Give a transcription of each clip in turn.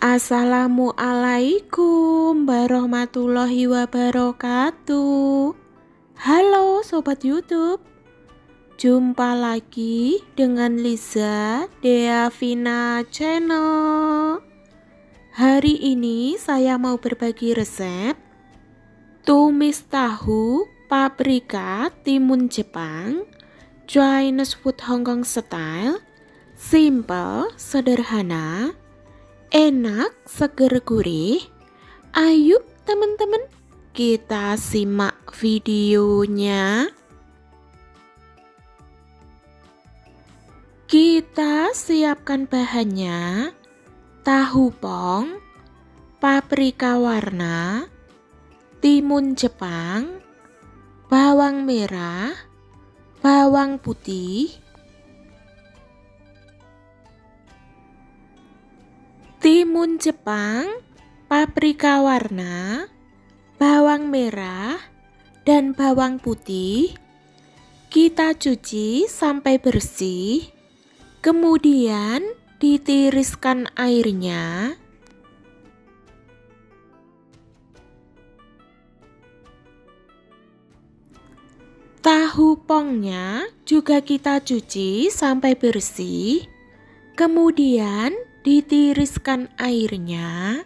Assalamualaikum warahmatullahi wabarakatuh. Halo Sobat YouTube, jumpa lagi dengan Liza Deavina Channel. Hari ini saya mau berbagi resep tumis tahu paprika timun Jepang, Chinese food Hong Kong style, simple, sederhana, enak, seger, gurih. Ayo teman-teman, kita simak videonya. Kita siapkan bahannya: tahu pong, paprika warna, timun Jepang, bawang merah, bawang putih, timun Jepang, paprika warna, bawang merah, dan bawang putih. Kita cuci sampai bersih, kemudian ditiriskan airnya. Tahu pongnya juga kita cuci sampai bersih, kemudian ditiriskan airnya.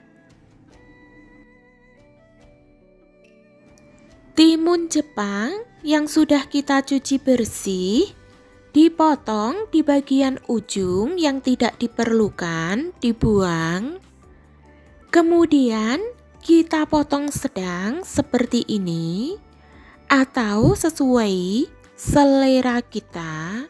Timun Jepang yang sudah kita cuci bersih dipotong di bagian ujung yang tidak diperlukan, dibuang. Kemudian kita potong sedang seperti ini atau sesuai selera kita.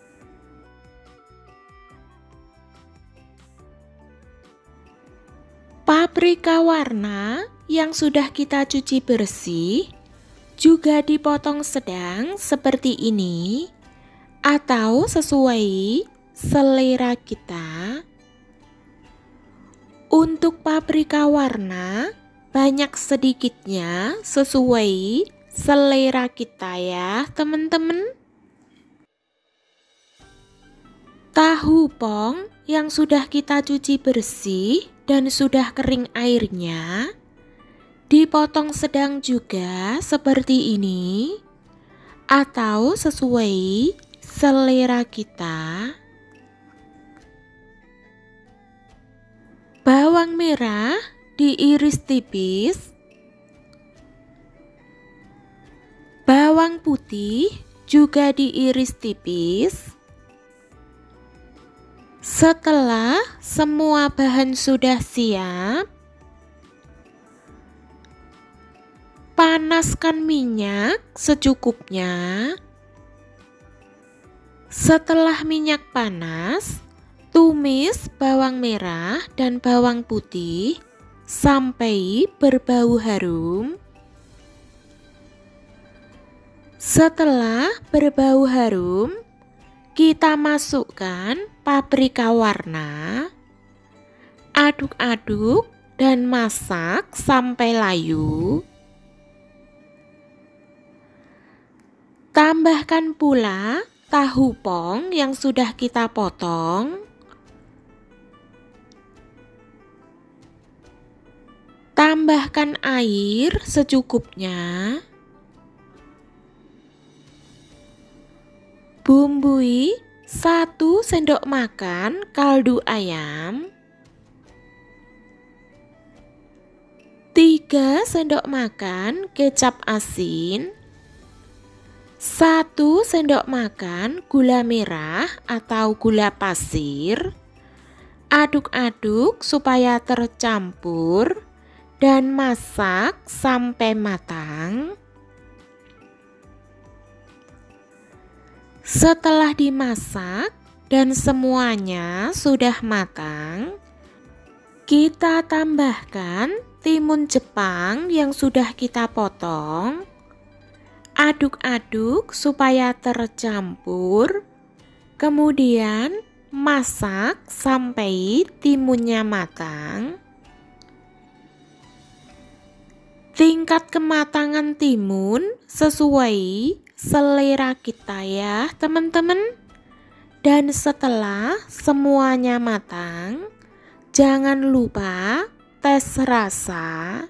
Paprika warna yang sudah kita cuci bersih juga dipotong sedang seperti ini atau sesuai selera kita. Untuk paprika warna banyak sedikitnya sesuai selera kita ya teman-teman. Tahu pong yang sudah kita cuci bersih dan sudah kering airnya dipotong sedang juga seperti ini atau sesuai selera kita. Bawang merah diiris tipis, bawang putih juga diiris tipis. Setelah semua bahan sudah siap, panaskan minyak secukupnya. Setelah minyak panas, tumis bawang merah dan bawang putih sampai berbau harum. Setelah berbau harum, kita masukkan paprika warna, aduk-aduk dan masak sampai layu. Tambahkan pula tahu pong yang sudah kita potong. Tambahkan air secukupnya. Bumbui 1 sendok makan kaldu ayam, 3 sendok makan kecap asin, 1 sendok makan gula merah atau gula pasir. Aduk-aduk supaya tercampur dan masak sampai matang. Setelah dimasak dan semuanya sudah matang, kita tambahkan timun Jepang yang sudah kita potong. Aduk-aduk supaya tercampur, kemudian masak sampai timunnya matang. Tingkat kematangan timun sesuai selera kita ya teman-teman. Dan setelah semuanya matang, Jangan lupa tes rasa.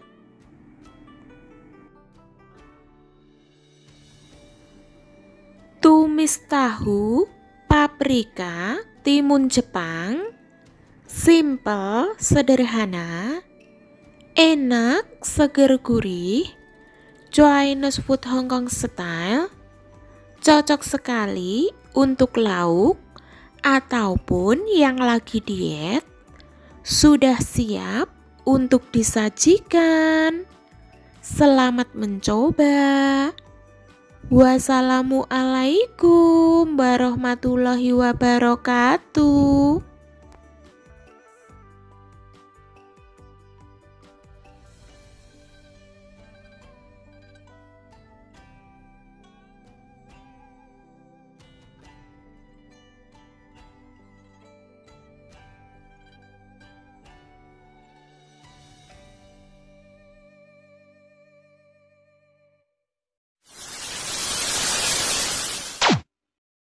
Tumis tahu, paprika, timun Jepang. Simple, sederhana, enak, seger gurih. Chinese food Hong Kong style. Cocok sekali untuk lauk ataupun yang lagi diet. Sudah siap untuk disajikan. Selamat mencoba. Wassalamualaikum warahmatullahi wabarakatuh.